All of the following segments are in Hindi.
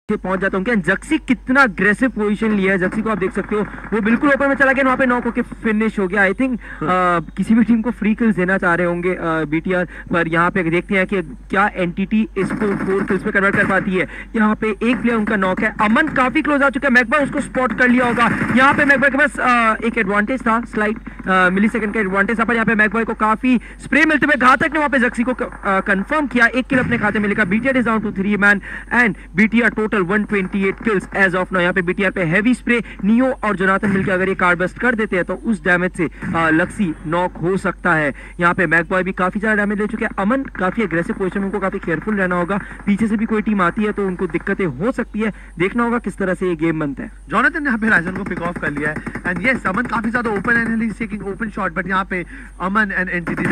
पहुंच जाता हूँ। जक्सी कितना अग्रेसिव पोजीशन लिया है, जक्सी को आप देख सकते हो, वो बिल्कुल ओपन में चला गया, वहाँ पे नॉक होके फिनिश हो गया। आई थिंक किसी भी टीम को फ्री किल्स देना चाह रहे होंगे बीटीआर, पर यहाँ पे देखते हैं कि क्या एंटिटी इसको 4 किल्स पे कन्वर्ट कर पाती है। यहाँ पे एक प्लेयर उनका नॉक है, अमन काफी क्लोज आ चुका है, मैकबॉय उसको स्पॉट कर लिया होगा। यहाँ पे मैकबॉय के पास एक एडवांटेज था, स्लाइट मिली सेकंड का एडवांटेज था, पर यहाँ पे मैकबॉय को काफी स्प्रे मिलते हुए घातक ने वहाँ पे जक्सी को कंफर्म किया, एक किल अपने खाते में लेकर। BTR is down to 3 man and BTR total 128 kills as of now. यहाँ पे बीटीआर पे हैवी स्प्रे, नियो और जोनाथन मिलकर अगर ये कार्ड बस्ट कर देते हैं तो उस डैमेज से लक्सी नॉक हो सकता है। यहाँ पे मैकबॉय भी काफी ज्यादा डैमेज ले चुके हैं। अमन काफी एग्रेसिव पोजीशन में, उनको काफी केयरफुल रहना होगा, पीछे से भी कोई टीम आती है तो उनको दिक्कतें हो सकती है, देखना होगा किस तरह से ये गेम बनता है। जोनाथन ने यहाँ पे राइजन को पिक ऑफ कर लिया है एंड यस अमन काफी ज्यादा open and he is taking open shot, but यहाँ पे अमन एंड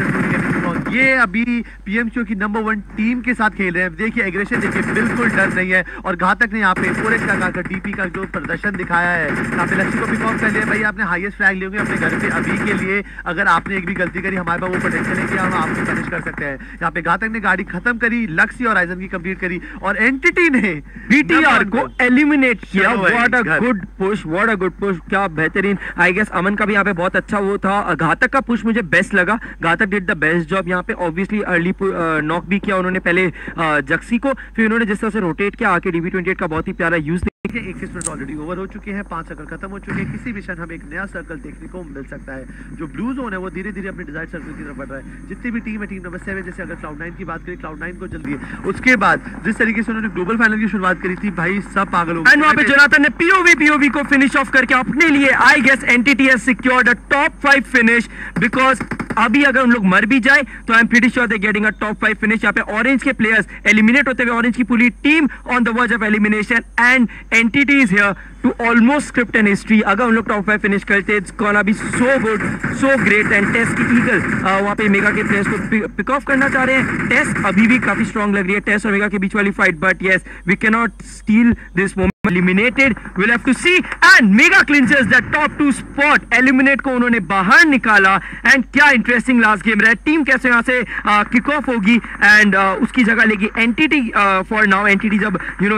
एंटिटी ये अभी पीएमसीओ की नंबर 1 टीम के साथ खेल रहे हैं। देखिए एग्रेशन देखिए, बिल्कुल डर नहीं है और घातक ने यहाँ पे डीपी का जो प्रदर्शन दिखाया है, यहाँ पे लक्ष्य को पिक ऑफ कर लिया। भाई आपने हाईएस्ट फ्लैग लिए होंगे अपने घर पे अभी के लिए, अगर आपने एक भी गलती करी हमारे पास वो पोटेंशियल है कि हम आपको पनिश कर सकते हैं। यहाँ पे घातक ने गाड़ी खत्म करी, लक्ष्य और राइजन की कंप्लीट करी और एंटिटी ने बीटीआर को एलिमिनेट किया। What a good push, what a good push, क्या बेहतरीन। आई गेस अमन का भी यहाँ पे बहुत अच्छा वो था, घातक का पुश मुझे बेस्ट लगा, घातक डिड द बेस्ट जॉब यहाँ पे। ऑब्वियसली अर्ली नॉक भी किया उन्होंने पहले जक्सी को, फिर उन्होंने जिस तरह से रोटेट किया आके डीबी28 का बहुत ही प्यारा यूज। 21 मिनट ऑलरेडी ओवर हो चुके हैं, 5 सर्कल खत्म हो चुके हैं, किसी भी क्षण हमें एक नया सर्कल देखने को मिल सकता है। जो ब्लू जोन है वो धीरे धीरे अपने डिजायर्ड सर्कल की तरफ बढ़ रहा है। जितनी भी टीम है, टीम नंबर 7 जैसे अगर Cloud9 की बात करें, Cloud9 को जल्दी है, उसके बाद जिस तरीके से उन्होंने ग्लोबल फाइनल की शुरुआत करी थी, भाई सब पागल हो गए। वहाँ पे जोनाथन ने पीओवी को फिनिश ऑफ करके अपने लिए I guess Entity has secured a top 5 finish, because अभी अगर उन लोग मर भी जाए तो I am pretty sure they getting a top 5 finish. यहाँ पे ऑरेंज के प्लेयर्स एलिमिनेट होते हुए, ऑरेंज की पूरी team on the verge of elimination and Entity is here to almost script an history. अगर उन लोग टॉप 5 फिनिश करते it's gonna be so good, so great. And test की ईगल वहाँ पे मेगा के प्लेयर्स को पिक ऑफ करना चाह रहे हैं। टेस्ट अभी भी काफी स्ट्रॉन्ग लग रही है, टेस्ट और मेगा के बीच वाली fight, but yes we can not steal this moment. Eliminated, we'll have to see and Mega clinches that top 2 spot. Eliminate को उन्होंने बाहर निकाला and क्या इंटरेस्टिंग लास्ट गेम रहा। टीम कैसे यहाँ से किक ऑफ होगी एंड उसकी जगह लेगी एंटिटी फॉर नाउ। एंटिटी जब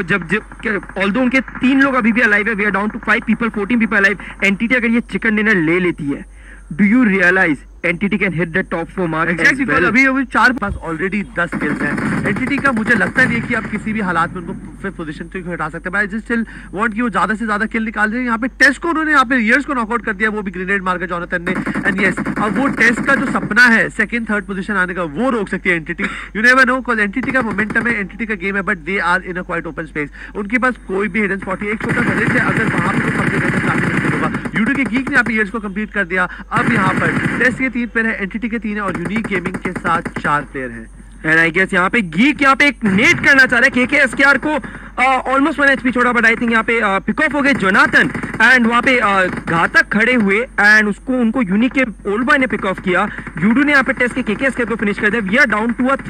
जब ऑल्दो उनके 3 लोग अभी भी अलाइव है, we are down to 5 people, 14 people alive. Entity अगर ये चिकन डिनर ले लेती है, do you realize Entity can hit the top 4 mark? Exactly, because अभी 4 पास ऑलरेडी 10 किल्स हैं। एंटिटी का मुझे लगता नहीं है कि आप किसी भी हालात में उनको फिफ्थ पोजीशन तक हटा सकते हैं। भाई जस्ट स्टिल वांट कि वो ज्यादा से ज्यादा किल निकाल रहे हैं। यहाँ पे टेस्ट को उन्होंने यहाँ पे ईयर्स को नॉकआउट कर दिया, वो भी ग्रेनेड मारकर जोनाथन ने। एंड यस, अब वो टेस्ट का जो सपना है सेकंड थर्ड पोजीशन आने का, वो रोक सकती है Entity. You never know, because Entity का मोमेंटम है, एंटिटी का गेम है, but they are in a quite open space. उनके पास कोई भी हिडन स्पॉट है, एक छोटा सा है, अगर वहां पे कंप्लीट करना काफी मुश्किल होगा। यूडो के गीक ने यहाँ पे ईयर्स को कंप्लीट कर दिया। अब यहाँ पर टेस्ट के 3 प्लेयर है, एंटिटी के 3 है और यूनिक गेमिंग के साथ 4 प्लेयर हैं। एंड आई गेस यहाँ पे गीक यहाँ पे एक नेट करना चाह रहा है केकेएसकेआर को, ऑलमोस्ट 1 HP छोड़ा, बट आई थिंक यहाँ पे पिक ऑफ हो गए जोनाथन एंड वहाँ पे घातक खड़े हुए एंड उनको यूनिक के ओल्ड बॉय ने पिक ऑफ किया। यूडू ने यहाँ पे टेस्ट के केकेएसकेआर को फिनिश कर दिया। We are down to a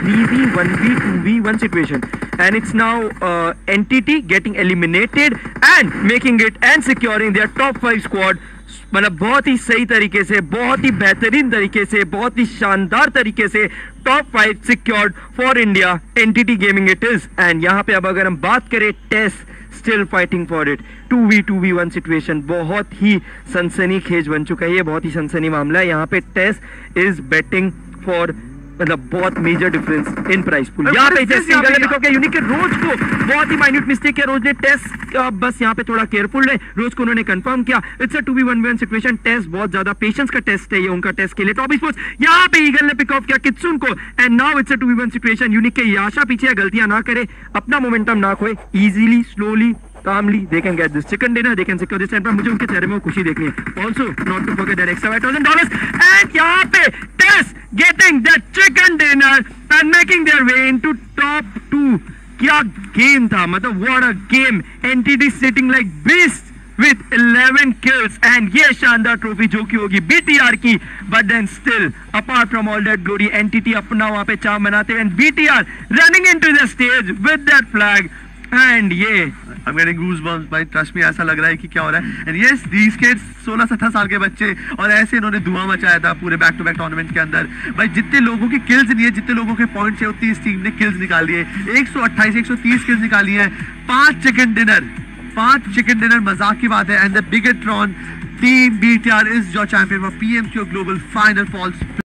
3v1v2v1 situation and it's now Entity getting eliminated and making it and securing their top 5 squad. मतलब बहुत ही सही तरीके से, बहुत ही बेहतरीन तरीके से, बहुत ही शानदार तरीके से top 5 secured for India. Entity gaming it is. And यहाँ पे अब अगर हम बात करें, test still fighting for it. 2v2v1 situation बहुत ही सनसनीखेज बन चुका है, ये बहुत ही सनसनी मामला है। यहाँ पे टेस्ट इज बेटिंग फॉर मतलब बहुत major difference in price pool. यहाँ पे यूनिक के रोज को बहुत ही माइन्यूट मिस्टेक किया रोज ने। टेस्ट बस यहाँ पे थोड़ा केयरफुल है, रोज को उन्होंने कंफर्म किया। It's a 2v1v1 situation. Test बहुत ज्यादा पेशेंस का टेस्ट है ये उनका, टेस्ट के लिए। टॉप स्पोर्ट्स यहाँ पे ईगल ने पिक ऑफ किया कित्सुन को and now it's a 2v1 situation. Unique के आशा पीछे गलतियां ना करे, अपना मोमेंटम ना खोए, easily slowly calmly they can get this chicken dinner, they can secure this time पर मुझे उनके चेहरे में खुशी देखनी है। Also not to forget that extra $5,000 and यहाँ पे Tess getting that chicken dinner and making their way into top 2। क्या गेम था, मतलब what a game। Entity sitting like beast with 11 kills and ये शानदार ट्रॉफी जो की होगी BTR की, but then still apart from all that glory Entity अपना वहाँ पे चाव मनाते हैं and BTR running into the stage with that flag and ये I'm getting goosebumps भाई, ट्रस्ट में ऐसा लग रहा है कि क्या हो रहा है। एंड यस दीस किड्स 16-17 साल के बच्चे, और ऐसे इन्होंने धुआं मचाया था पूरे बैक टू बैक टूर्नामेंट के अंदर। भाई जितने लोगों की किल्स नहीं है, जितने लोगों के पॉइंट्स है, उतनी इस टीम ने किल्स निकाल लिए। 128 130 किल्स निकाली है। 5 चिकन डिनर मजाक की बात है। And the Bigetron team BTR is your champion for PMQ global final false.